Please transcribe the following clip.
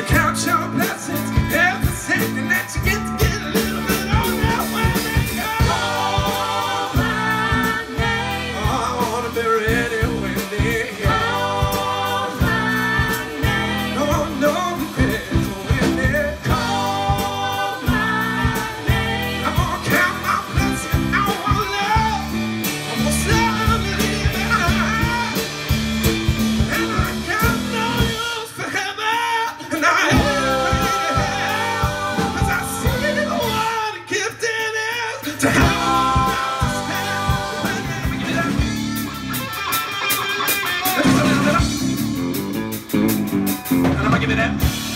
to count your blessings every second that you get to get a little bit on that way they go. Call my name. Oh, I want to be ready when they call my name. No, no, when they call my name. I'm gonna count my blessings. I want love. I'm gonna slowly leave it behind. And I got no use for heaven. And I am ready to hell. 'Cause I see what a gift it is to have to stand. Let me give it up. Let's put it up. And I'm gonna give it up.